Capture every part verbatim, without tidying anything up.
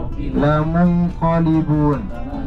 lamunqalibun.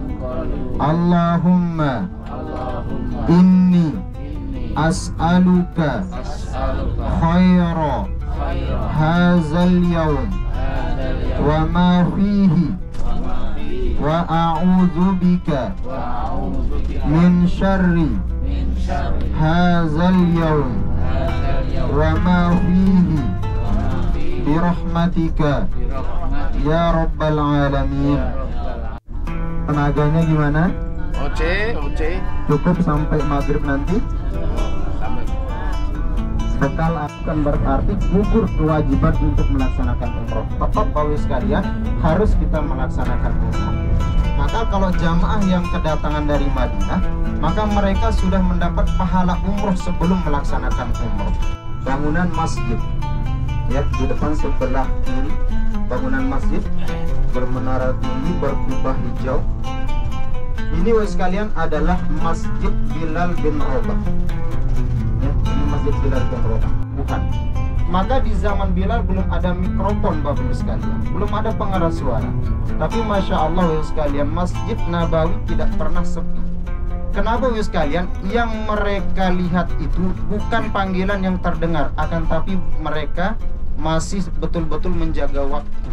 Allahumma inni as'aluka khaira hazal yawm wa ma fihi wa a'udzu bika min syarri hazal yawm wa ma fihi birahmatika ya rabbal alamin. Tenaganya gimana? Oce, oce. Cukup sampai maghrib nanti? Sampai. Bekal akan berarti gugur kewajiban untuk melaksanakan umroh. Tetap Bapak sekalian harus kita melaksanakan umroh. Maka kalau jamaah yang kedatangan dari Madinah, maka mereka sudah mendapat pahala umroh sebelum melaksanakan umroh. Bangunan masjid, ya, di depan sebelah kiri bangunan masjid bermenara tinggi berkubah hijau. Ini wahai sekalian adalah Masjid Bilal bin Rabah. Ya, ini Masjid Bilal bin Rabah. Bukan. Maka di zaman Bilal belum ada mikrofon Bapak Ibu sekalian, belum ada pengeras suara. Tapi Masya Allah wahai sekalian, Masjid Nabawi tidak pernah sepi. Kenapa wahai sekalian? Yang mereka lihat itu bukan panggilan yang terdengar, akan tapi mereka masih betul-betul menjaga waktu.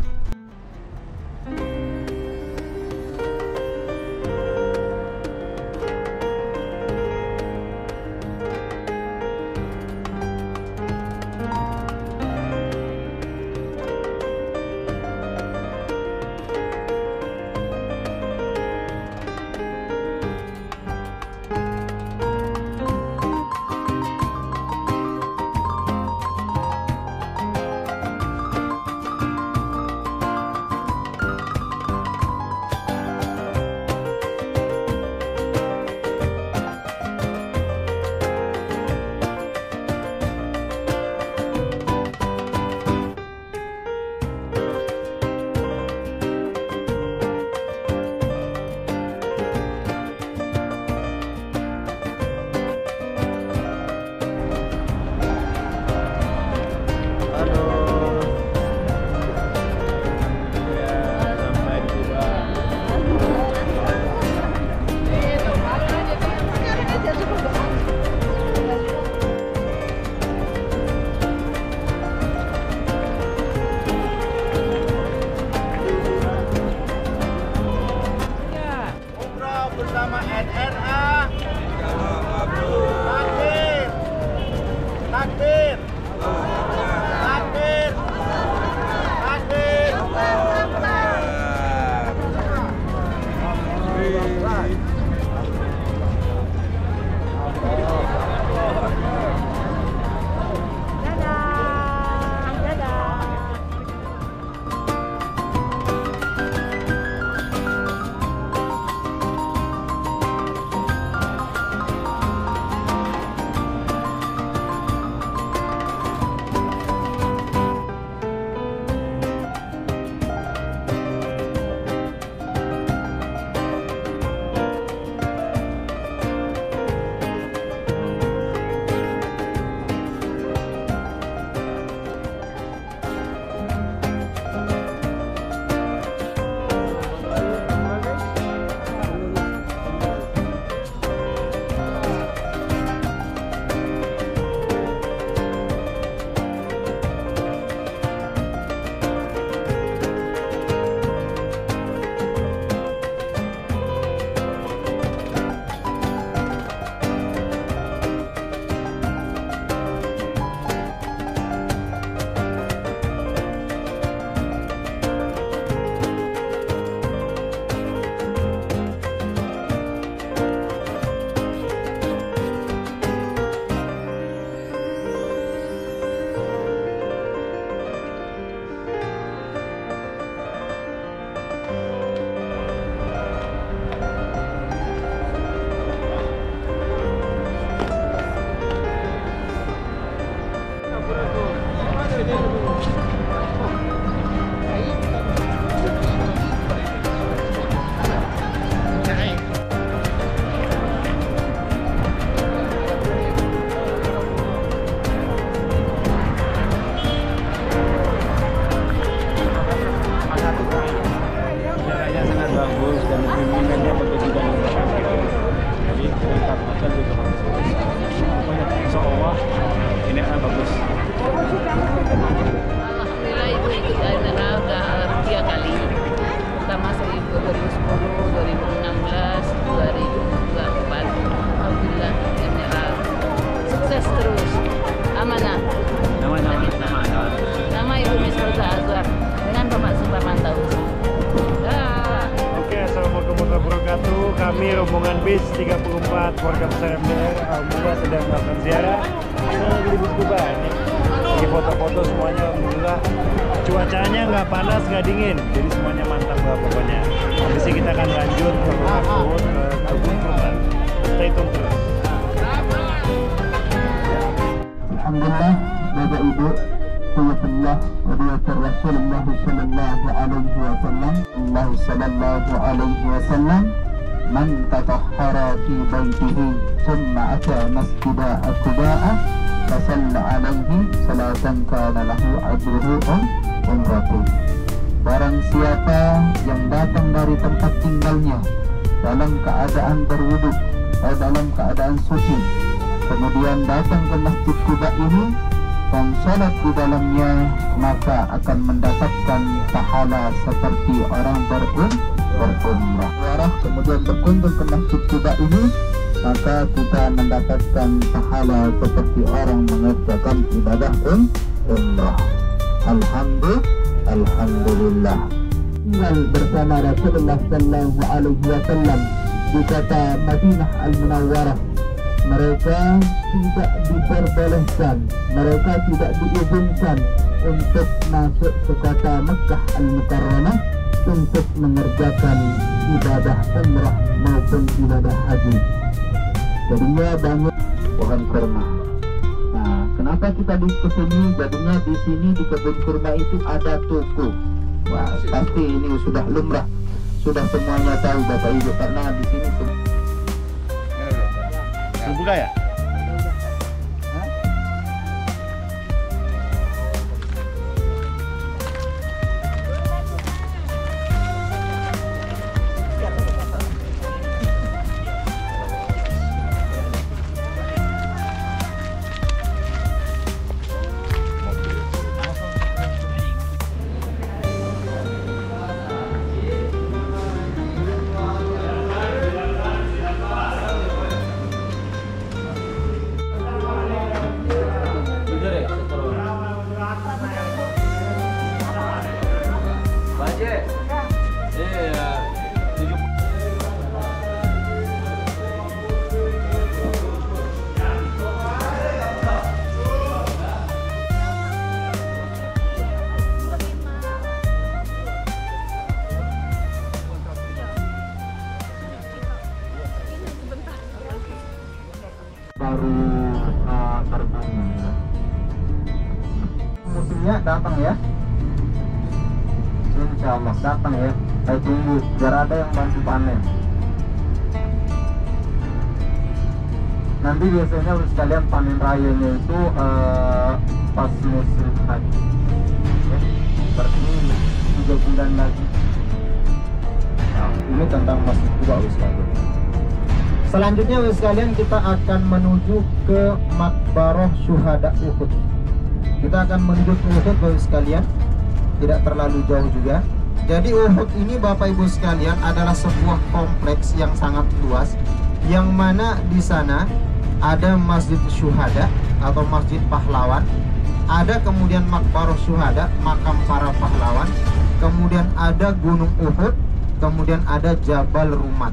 kami rombongan bis tiga puluh empat keluarga besar M D R alhamdulillah sedang melakukan ziarah. Kita lagi di Bukit Kuba ini. Lagi foto-foto semuanya alhamdulillah. Cuacanya nggak panas, nggak dingin. Jadi semuanya mantap lah pokoknya. Habis ini kita akan lanjut ke rumah Kuhut ke kebun kurma. Stay tune terus. Alhamdulillah, Bapak Ibu, Sayyidullah wa Nabi Rasulullah sallallahu alaihi wasallam, Allah sallallahu alaihi wasallam, man tatahhara fi baitihi thumma ata masjida Quba'a fasalla alaihi salatan kana lahu ajruhu umratuh. Barang siapa yang datang dari tempat tinggalnya dalam keadaan berwudu atau dalam keadaan suci, kemudian datang ke Masjid Quba ini dan sholat di dalamnya, maka akan mendapatkan pahala seperti orang berum berumrah. Orang kemudian berkunjung ke Masjid Quba ini, maka kita mendapatkan pahala seperti orang mengerjakan ibadah umrah. Alhamdulillah, alhamdulillah. Tinggal bersama Rasulullah Sallallahu Alaihi Wasallam di kota Madinah Al-Munawwarah. Mereka tidak diperbolehkan, mereka tidak diizinkan untuk masuk ke kota Mekah Al-Mukarramah untuk mengerjakan ibadah umrah maupun ibadah haji. Jadinya banyak pohon kurma. Nah, kenapa kita di kesini? Jadinya di sini di kebun kurma itu ada toko. Wah, pasti ini sudah lumrah, sudah semuanya tahu Bapak Ibu, karena di sini semua. Buka ya? baru uh, berbunga. Musimnya datang ya, insya Allah datang ya. Saya tunggu biar ada yang bantu panen. Nanti biasanya sekalian panen rayanya itu uh, pas musim haji ya, seperti tiga bulan lagi. Nah, ini tentang Masjid Quba sekalian. Selanjutnya sekalian kita akan menuju ke Makbarah Syuhada Uhud. Kita akan menuju ke Uhud Bapak sekalian, tidak terlalu jauh juga. Jadi Uhud ini Bapak Ibu sekalian adalah sebuah kompleks yang sangat luas, yang mana di sana ada Masjid Syuhada atau Masjid Pahlawan, ada kemudian Makbarah Syuhada, makam para pahlawan, kemudian ada Gunung Uhud, kemudian ada Jabal Rumat.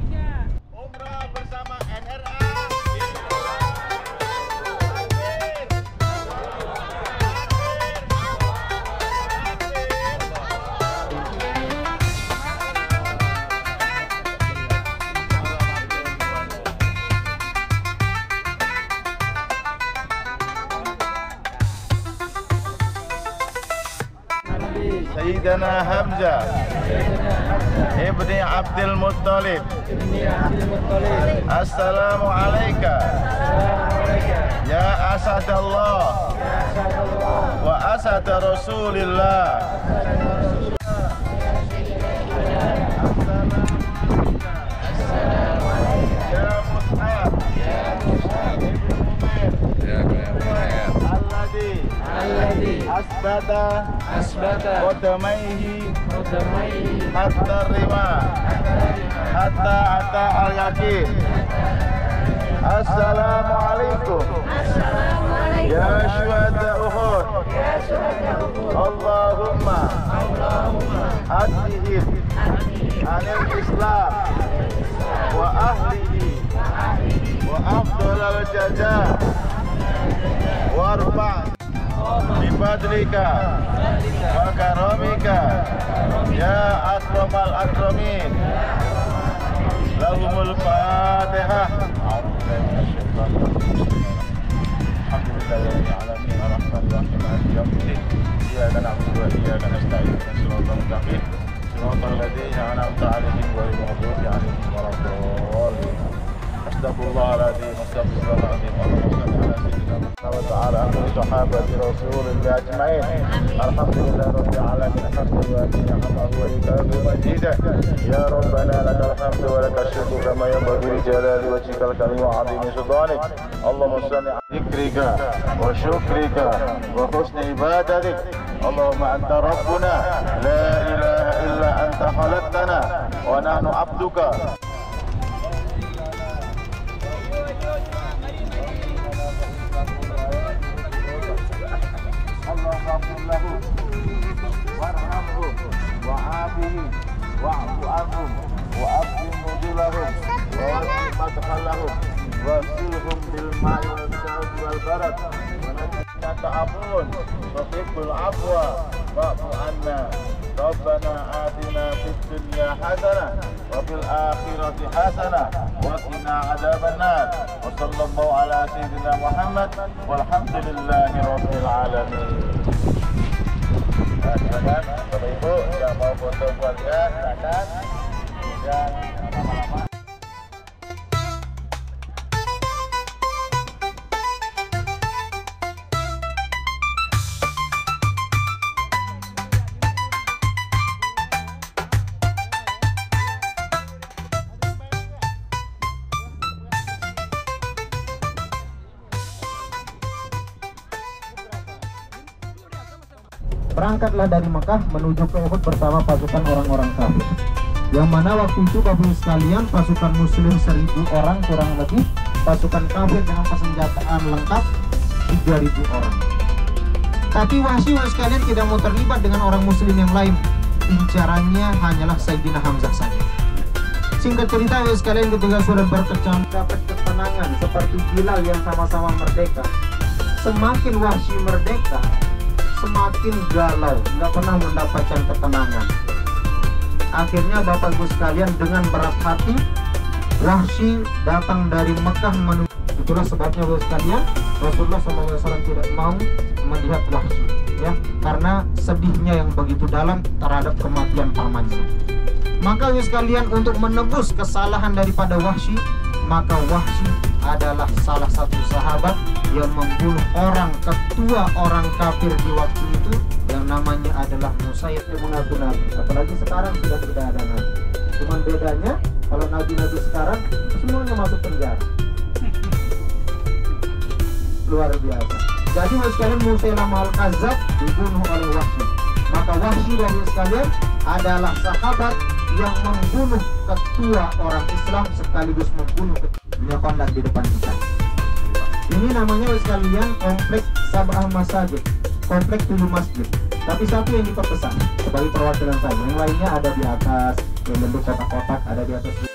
Sayyidina Hamzah ibni Abdul Muttalib, Assalamu alayka ya asadallah wa asad Rasulillah. Ya Mus'ab alladhi asbata asbata qadamaihi hatta rima hatta ata al yaqin. Assalamu alaikum ya syuhada Uhud, Allahumma hadihim anil Islam wa والجزاء وارفع بفضلك وكرمك يا أكرم الأكرمين. لهم الفاتحة. الحمد لله رب العالمين الرحمن الرحيم مالك يوم الدين إياك نعبد وإياك نستعين اهدنا الصراط المستقيم صراط الذين أنعمت عليهم غير المغضوب عليهم ولا الضالين. أستغفر الله العظيم أستغفر الله العظيم. اللهم صل على سيدنا محمد وعلى آله صحابة رسول الله أجمعين. الحمد لله رب العالمين حمدا وأمينا حمدا وإكراما مجيدا. يا ربنا لك الحمد ولك الشكر كما ينبغي لجلال وجهك الكريم وعظيم سلطانك. اللهم صل على ذكرك وشكرك وحسن عبادتك. اللهم أنت ربنا لا إله إلا أنت خلقتنا ونحن عبدك. اللهم اغفر له وارحمه وعافه واعف عنهم وأكرم نزلهم ووسع مدخلهم واغسلهم بالماء والثلج والبرد. إنك عفو تحب العفو فاعف عنا. ربنا آتنا في الدنيا حسنة وفي الآخرة حسنة وقنا عذاب النار. وصلى الله على سيدنا محمد والحمد لله رب العالمين. Nah, silakan Bapak Ibu yang mau foto keluarga silakan. Dan lama-lama. Berangkatlah dari Mekah menuju ke Uhud bersama pasukan orang-orang kafir. Yang mana waktu itu Bapak Ibu sekalian, pasukan muslim seribu orang kurang lebih, pasukan kafir dengan persenjataan lengkap tiga ribu orang. Tapi Wahsy Bapak Ibu sekalian tidak mau terlibat dengan orang muslim yang lain. Incarannya hanyalah Sayyidina Hamzah saja. Singkat cerita Bapak Ibu sekalian, ketika sudah berkecamuk dapat ketenangan seperti Bilal yang sama-sama merdeka, semakin Wahsy merdeka semakin galau, nggak pernah mendapatkan ketenangan. Akhirnya Bapak Ibu sekalian dengan berat hati, Wahsy datang dari Mekah menuju. Itulah sebabnya Bapak sekalian, Rasulullah shallallahu alaihi wasallam tidak mau melihat Wahsy, ya, karena sedihnya yang begitu dalam terhadap kematian pamannya. Maka Bapak sekalian, untuk menebus kesalahan daripada Wahsy, maka Wahsy adalah salah satu sahabat yang membunuh orang ketua orang kafir di waktu itu yang namanya adalah Musayyib yang mengaku nabi. Apalagi sekarang sudah tidak ada nabi. Cuman bedanya kalau nabi-nabi sekarang semuanya masuk penjara. Luar biasa. Jadi Bapak sekalian, Musailamah al-Kadzdzab dibunuh oleh Wahsy. Maka Wahsy Bapak sekalian adalah sahabat yang membunuh ketua orang Islam sekaligus membunuh ketua kondak di depan kita. Ini namanya sekalian kompleks Sab'ah Masajid, kompleks tujuh masjid. Tapi satu yang diperpesan sebagai perwakilan saja, yang lainnya ada di atas, yang bentuk kotak-kotak ada di atas.